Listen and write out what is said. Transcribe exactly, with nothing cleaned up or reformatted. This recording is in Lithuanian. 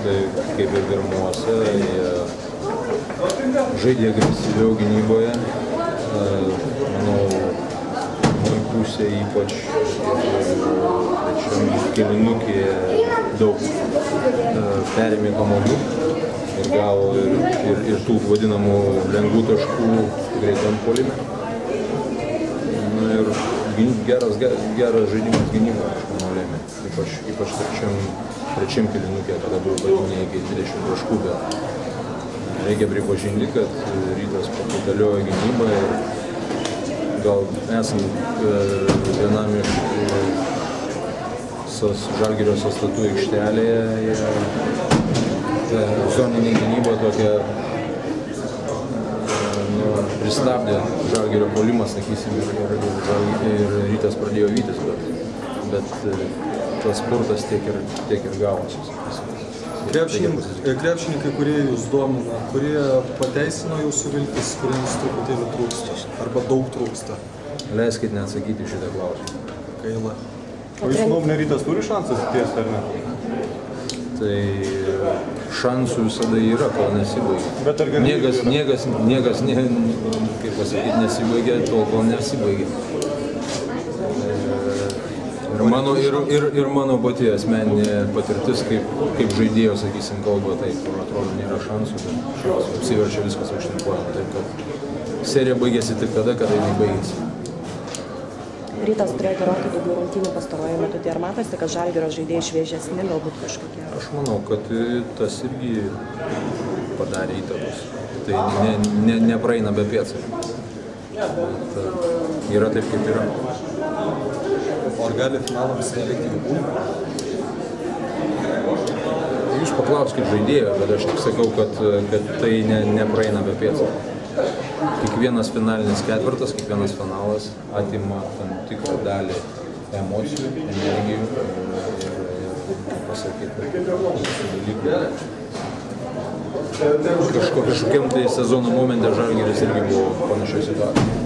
tai kaip ir pirmuose, jie žaidė agresyviau gynyboje. Manau, mūsų pusė ypač trečiam kėlinukėje daug perėmė kamuolių ir gavo ir, ir, ir tų vadinamų lengvų taškų greitam puolime. Nu, ir geras, geras žaidimas gynyboje, aš manau, lėmė. Ypač, ypač trečiam, trečiam kėlinukėje, kada buvo padinė iki dvidešimt taškų, bet reikia pripažinti, kad Rytas paputaliojo gynybą ir gal esant vienam iš Žalgirio sąstatų aikštelėje, zoninė gynyba tokia nu, pristabdė Žalgirio puolimą, sakysim, ir, ir, ir Rytas pradėjo vytis, bet, bet tas spurtas tiek ir, tiek ir gavosi. Krepšininkai, kurie jūs domina, kurie pateisino jūsų viltis, kuriems truputėlį trūksta, arba daug trūksta? Leiskit neatsakyti šitą klausimą. Gaila. O jūsų nuomonė Rytas turi šansas tiesti, ar ne? Tai šansų visada yra, kol nesibaigia. Niekas, niekas, niekas ne, kaip pasakyti, nesibaigia, tol kol nesibaigia. Ir mano, ir, ir, ir mano pati asmeninė patirtis, kaip, kaip žaidėjo, sakysim, kalba, taip, kur atrodo nėra šansų, bet šansų apsiverčia viskas aukštyn kojom. Taip, kad serija baigėsi tik tada, kada jinai baigėsi. Rytas turėjo gerokai daugiau rungtynių pastaruoju metu, tai ar matosi, kad Žalgirio žaidėjai šviežesni, galbūt kažkokie? Aš manau, kad tas irgi padarė įtakos. Tai ne, ne, nepraeina be pėdsakų. Yra taip, kaip yra. O ar gali finalą visai likti jų? Jūs paklauskit žaidėjo, bet aš tik sakau, kad, kad tai ne, nepraeina be pėdsakų. Kiekvienas finalinis ketvirtas, kiekvienas finalas atima tam tikrą dalį emocijų, energijų ir, ir, ir pasakyti, dalykų. Kažko, kažkokiam tai sezono momente Žalgiris irgi buvo panašioj situacijai.